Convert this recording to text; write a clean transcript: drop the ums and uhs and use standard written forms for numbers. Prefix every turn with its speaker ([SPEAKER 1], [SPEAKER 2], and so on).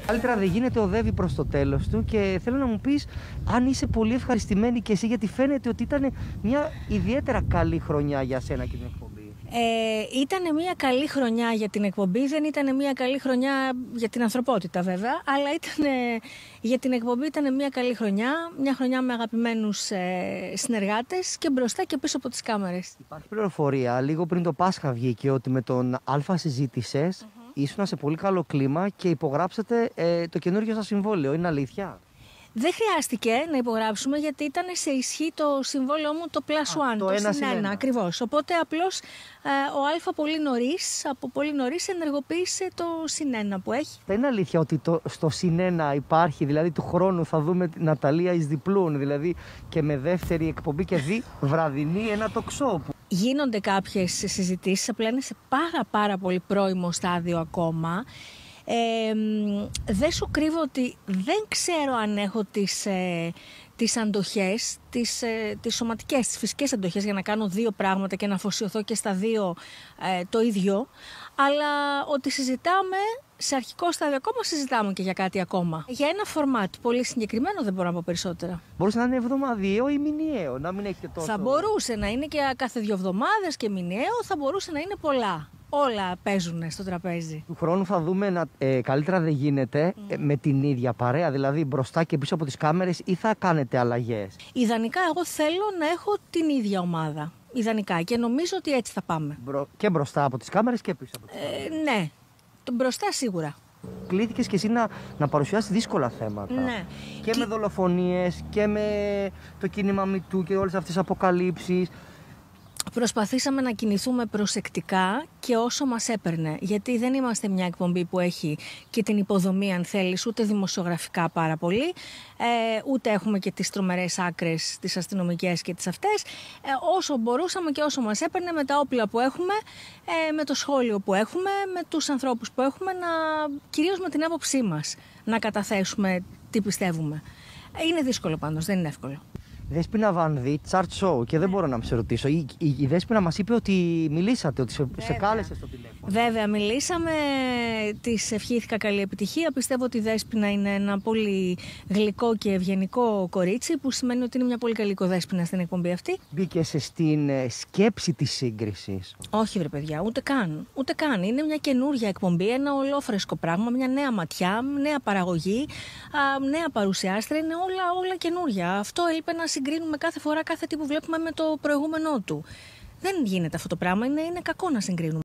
[SPEAKER 1] Καλύτερα δεν γίνεται, οδεύει προς το τέλος του και θέλω να μου πεις αν είσαι πολύ ευχαριστημένη και εσύ, γιατί φαίνεται ότι ήταν μια ιδιαίτερα καλή χρονιά για σένα και την εκπομπή.
[SPEAKER 2] Ήταν μια καλή χρονιά για την εκπομπή, δεν ήταν μια καλή χρονιά για την ανθρωπότητα βέβαια, αλλά για την εκπομπή ήταν μια καλή χρονιά, μια χρονιά με αγαπημένους συνεργάτες και μπροστά και πίσω από τις κάμερες.
[SPEAKER 1] Υπάρχει πληροφορία, λίγο πριν το Πάσχα βγήκε, ότι με τον Αλφα συζήτησες, ήσουν σε πολύ καλό κλίμα και υπογράψατε το καινούργιο σας συμβόλαιο, είναι αλήθεια?
[SPEAKER 2] Δεν χρειάστηκε να υπογράψουμε γιατί ήταν σε ισχύ το συμβόλαιό μου το Plus One, το συν 1 ακριβώς. Οπότε απλώς ο Αλφα από πολύ νωρίς ενεργοποίησε το συν 1 που έχει.
[SPEAKER 1] Δεν είναι αλήθεια ότι στο συν 1 υπάρχει, δηλαδή του χρόνου θα δούμε την Ναταλία εις διπλούν, δηλαδή και με δεύτερη εκπομπή και βραδινή ένα τοξό?
[SPEAKER 2] Γίνονται κάποιες συζητήσεις, απλά είναι σε πάρα πολύ πρώιμο στάδιο ακόμα. Δεν σου κρύβω ότι δεν ξέρω αν έχω τις αντοχές, τις σωματικές, τις φυσικές αντοχές για να κάνω δύο πράγματα και να αφοσιωθώ και στα δύο το ίδιο, αλλά ότι συζητάμε σε αρχικό στάδιο ακόμα, συζητάμε και για κάτι ακόμα. Για ένα φορμάτ πολύ συγκεκριμένο δεν μπορώ να πω περισσότερα.
[SPEAKER 1] Μπορούσε να είναι εβδομαδιαίο ή μηνιαίο, να μην έχει και τόσο.
[SPEAKER 2] Θα μπορούσε να είναι και κάθε 2 εβδομάδες και μηνιαίο, θα μπορούσε να είναι πολλά. Όλα παίζουν στο τραπέζι.
[SPEAKER 1] Του χρόνου θα δούμε καλύτερα δεν γίνεται με την ίδια παρέα, δηλαδή μπροστά και πίσω από τις κάμερες, ή θα κάνετε αλλαγές?
[SPEAKER 2] Ιδανικά εγώ θέλω να έχω την ίδια ομάδα. Ιδανικά, και νομίζω ότι έτσι θα πάμε.
[SPEAKER 1] Και μπροστά από τις κάμερες και πίσω από τις κάμερες.
[SPEAKER 2] Ναι, μπροστά σίγουρα.
[SPEAKER 1] Κλήθηκες και εσύ να παρουσιάσεις δύσκολα θέματα.
[SPEAKER 2] Ναι.
[SPEAKER 1] Και με δολοφονίες και με το κίνημα MeToo και όλες αυτές τις αποκαλύψεις.
[SPEAKER 2] Προσπαθήσαμε να κινηθούμε προσεκτικά και όσο μας έπαιρνε, γιατί δεν είμαστε μια εκπομπή που έχει και την υποδομή, αν θέλεις, ούτε δημοσιογραφικά πάρα πολύ, ούτε έχουμε και τις τρομερές άκρες, τις αστυνομικές και τις αυτές. Όσο μπορούσαμε και όσο μας έπαιρνε, με τα όπλα που έχουμε, με το σχόλιο που έχουμε, με τους ανθρώπους που έχουμε, κυρίως με την άποψή μας, να καταθέσουμε τι πιστεύουμε. Είναι δύσκολο πάντως, δεν είναι εύκολο.
[SPEAKER 1] Δέσποινα Βανδύ, Chart Show, και δεν μπορώ να σε ρωτήσω. Η Δέσποινα μας είπε ότι μιλήσατε, ότι σε κάλεσε στο τηλέφωνο.
[SPEAKER 2] Βέβαια, μιλήσαμε, της ευχήθηκα καλή επιτυχία. Πιστεύω ότι η Δέσποινα είναι ένα πολύ γλυκό και ευγενικό κορίτσι, που σημαίνει ότι είναι μια πολύ καλή οικοδέσποινα στην εκπομπή αυτή.
[SPEAKER 1] Μπήκες στην σκέψη της σύγκρισης?
[SPEAKER 2] Όχι, βρε παιδιά, ούτε καν. Ούτε καν. Είναι μια καινούργια εκπομπή, ένα ολόφρεσκο πράγμα, μια νέα ματιά, νέα παραγωγή, νέα παρουσιάστρια. Είναι όλα καινούργια. Αυτό έλειπε να συγκρίνουμε κάθε φορά κάθε τι που βλέπουμε με το προηγούμενό του. Δεν γίνεται αυτό το πράγμα, είναι κακό να συγκρίνουμε.